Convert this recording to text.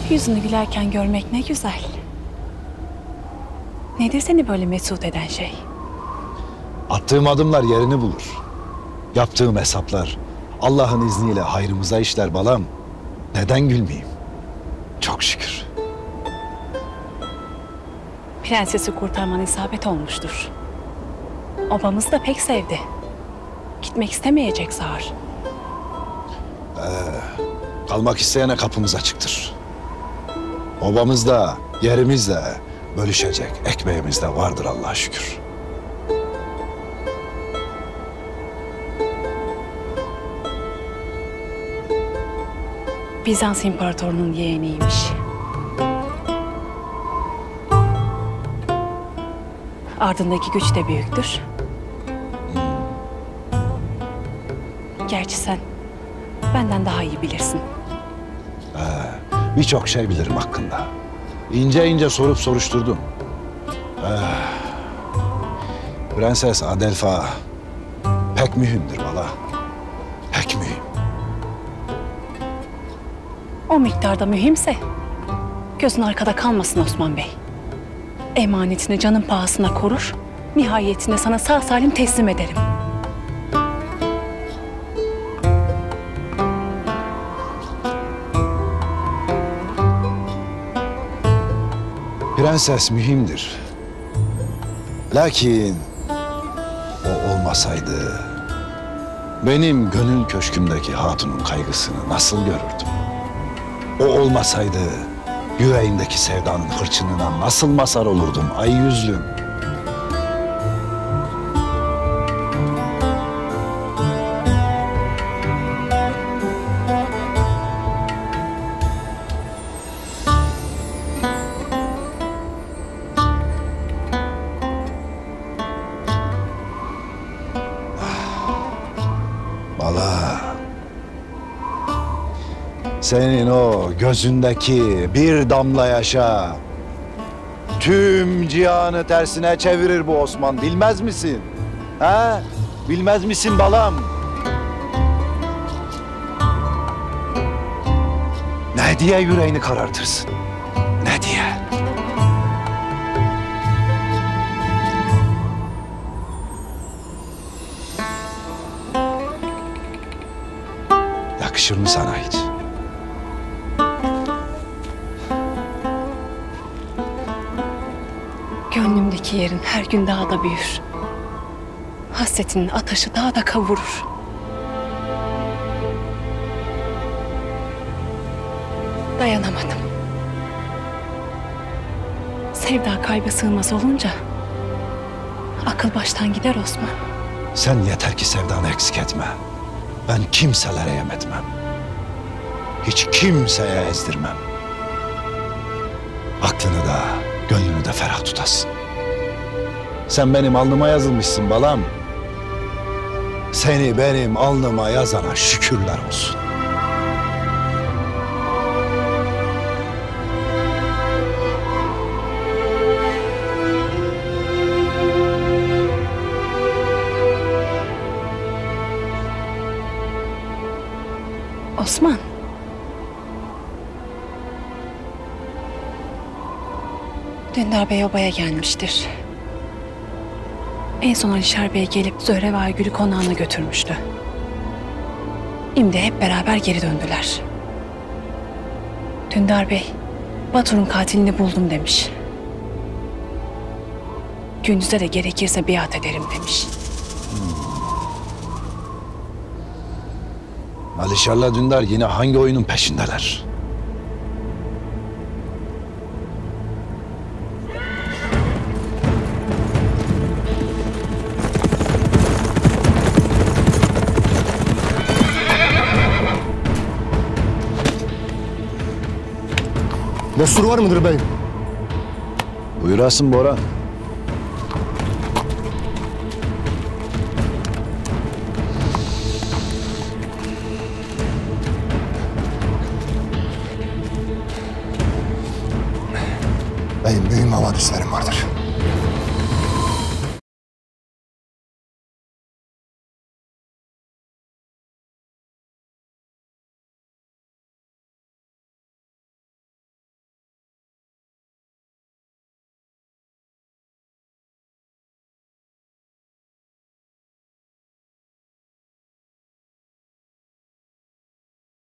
Yüzünü gülerken görmek ne güzel. Nedir seni böyle mesut eden şey? Attığım adımlar yerini bulur. Yaptığım hesaplar Allah'ın izniyle hayrımıza işler balam. Neden gülmeyeyim? Çok şükür. Prensesi kurtarman isabet olmuştur. Obamız da pek sevdi. Gitmek istemeyecek zar. Kalmak isteyene kapımız açıktır. Obamız da, yerimiz de, bölüşecek ekmeğimiz de vardır Allah'a şükür. Bizans imparatorunun yeğeniymiş. Ardındaki güç de büyüktür. Gerçi sen benden daha iyi bilirsin. Birçok şey bilirim hakkında. İnce ince sorup soruşturdum. Prenses Adelfa pek mühimdir valla. Pek mühim. O miktarda mühimse gözün arkada kalmasın Osman Bey. Emanetini canın pahasına korur, nihayetinde sana sağ salim teslim ederim. Prenses mühimdir. Lakin o olmasaydı benim gönül köşkümdeki hatunun kaygısını nasıl görürdüm? O olmasaydı yüreğimdeki sevdanın hırçınına nasıl mazhar olurdum ay yüzlüm? Bala, senin o gözündeki bir damla yaşa tüm cihanı tersine çevirir bu Osman, bilmez misin? Ha? Bilmez misin balam? Ne diye yüreğini karartırsın? Ne diye? Yakışır mı sana hiç? Gönlümdeki yerin her gün daha da büyür. Hasretinin ateşi daha da kavurur. Dayanamadım. Sevda kalbe sığmaz olunca akıl baştan gider Osman. Sen yeter ki sevdanı eksik etme. Ben kimselere yem etmem. Hiç kimseye ezdirmem. Aklını da, gönlünü de ferah tutasın. Sen benim alnıma yazılmışsın balam. Seni benim alnıma yazana şükürler olsun. Osman. Dündar Bey obaya gelmiştir. En son Alişer Bey gelip Zöhre ve Aygül'ü konağına götürmüştü. Şimdi hep beraber geri döndüler. Dündar Bey, Batur'un katilini buldum demiş. Gündüz'e de gerekirse biat ederim demiş. Alişar'la Dündar yine hangi oyunun peşindeler? Destur var mıdır beyim? Buyurasın Bora. Beyim mühim havadislerim vardır.